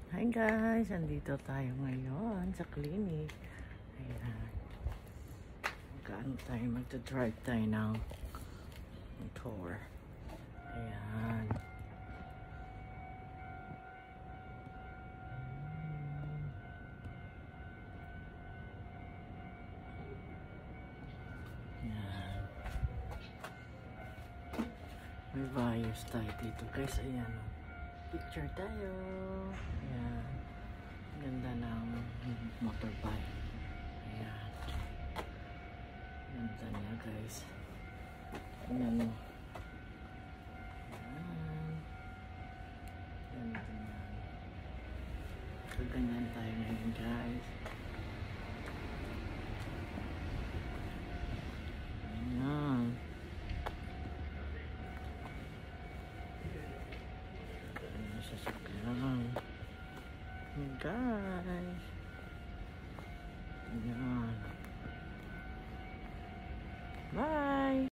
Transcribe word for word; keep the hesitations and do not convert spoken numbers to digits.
Hi guys, andito tayo ngayon sa clinic. Ayan. Magkaano tayo, magta-drive tayo ng tour. Ayan. Ayan. May virus tayo dito guys. Ayan. Picture tayo. Ayan. Ganda ng motorbike. Ayan. Ganda niya guys. Ayan o. Ayan. Ganda niya. So ganyan tayo ngayon guys. Ayan. Ayan sa sakyan. Guys. Ayan. Bye!